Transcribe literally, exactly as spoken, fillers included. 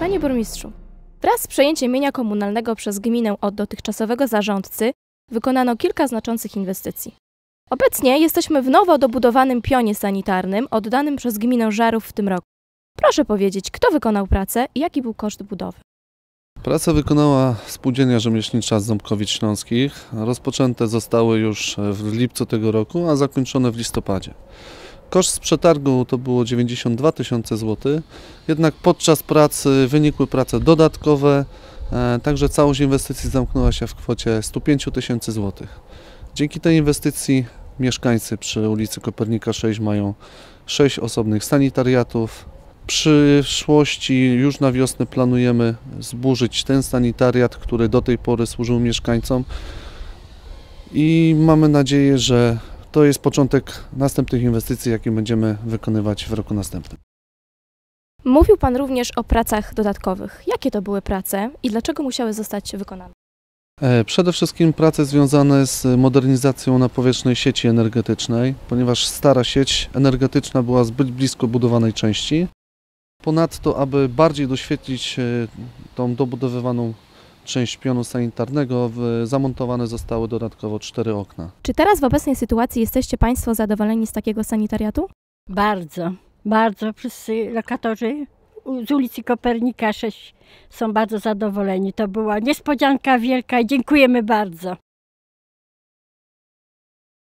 Panie burmistrzu, wraz z przejęciem mienia komunalnego przez gminę od dotychczasowego zarządcy wykonano kilka znaczących inwestycji. Obecnie jesteśmy w nowo dobudowanym pionie sanitarnym oddanym przez gminę Żarów w tym roku. Proszę powiedzieć, kto wykonał pracę i jaki był koszt budowy? Pracę wykonała Spółdzielnia Rzemieślnicza z Ząbkowic Śląskich. Rozpoczęte zostały już w lipcu tego roku, a zakończone w listopadzie. Koszt z przetargu to było dziewięćdziesiąt dwa tysiące złotych, jednak podczas pracy wynikły prace dodatkowe, także całość inwestycji zamknęła się w kwocie stu pięciu tysięcy złotych. Dzięki tej inwestycji mieszkańcy przy ulicy Kopernika sześć mają sześć osobnych sanitariatów. W przyszłości już na wiosnę planujemy zburzyć ten sanitariat, który do tej pory służył mieszkańcom i mamy nadzieję, że to jest początek następnych inwestycji, jakie będziemy wykonywać w roku następnym. Mówił Pan również o pracach dodatkowych. Jakie to były prace i dlaczego musiały zostać wykonane? Przede wszystkim prace związane z modernizacją napowierzchnej sieci energetycznej, ponieważ stara sieć energetyczna była zbyt blisko budowanej części. Ponadto, aby bardziej doświetlić tą dobudowywaną część pionu sanitarnego, zamontowane zostały dodatkowo cztery okna. Czy teraz w obecnej sytuacji jesteście Państwo zadowoleni z takiego sanitariatu? Bardzo, bardzo. Wszyscy lokatorzy z ulicy Kopernika sześć są bardzo zadowoleni. To była niespodzianka wielka i dziękujemy bardzo.